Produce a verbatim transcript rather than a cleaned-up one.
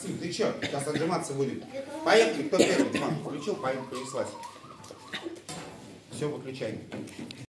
Максим, ты что? Сейчас отжиматься будем. Поехали, кто первый? Диман, включил, поехали, понеслась. Все, выключай.